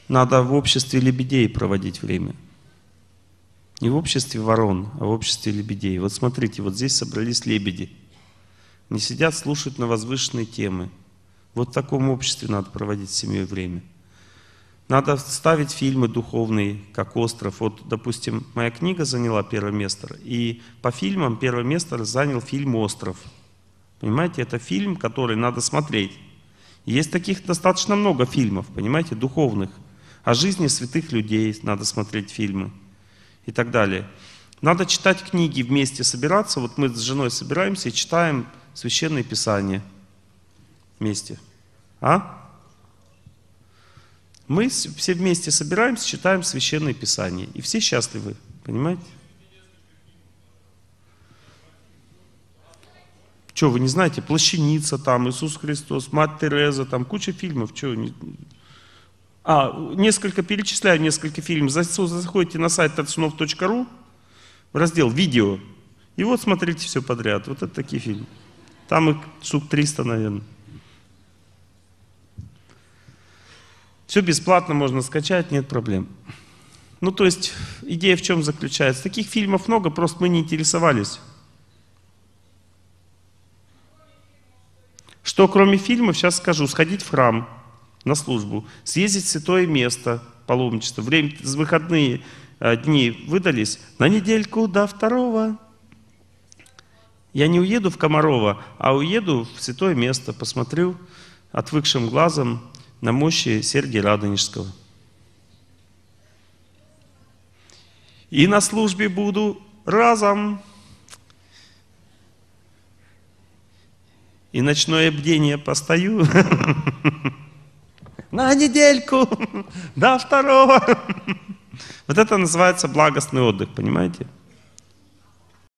надо в обществе лебедей проводить время. Не в обществе ворон, а в обществе лебедей. Вот смотрите, вот здесь собрались лебеди. Не сидят, слушают на возвышенные темы. Вот в таком обществе надо проводить с семьей время. Надо ставить фильмы духовные, как «Остров». Вот, допустим, моя книга заняла первое место, и по фильмам первое место занял фильм «Остров». Понимаете, это фильм, который надо смотреть. Есть таких достаточно много фильмов, понимаете, духовных. О жизни святых людей надо смотреть фильмы и так далее. Надо читать книги, вместе собираться. Вот мы с женой собираемся и читаем Священное Писание вместе. Мы все вместе собираемся, читаем Священное Писание. И все счастливы, понимаете? Что, вы не знаете? «Плащаница» там, «Иисус Христос», «Мать Тереза», там куча фильмов. Что, перечисляю несколько фильмов. Заходите на сайт tatsunov.ru, в раздел «Видео», и вот смотрите все подряд. Вот это такие фильмы. Там их штук 300, наверное. Все бесплатно можно скачать, нет проблем. Ну, то есть, идея в чем заключается? Таких фильмов много, просто мы не интересовались. Что кроме фильмов, сейчас скажу. Сходить в храм на службу, съездить в святое место, паломничество. Время, выходные дни выдались на недельку до 2. Я не уеду в Комарова, а уеду в святое место, посмотрю отвыкшим глазом на мощи Сергия Радонежского. И на службе буду разом. И ночное бдение постою. На недельку до 2. Вот это называется благостный отдых, понимаете?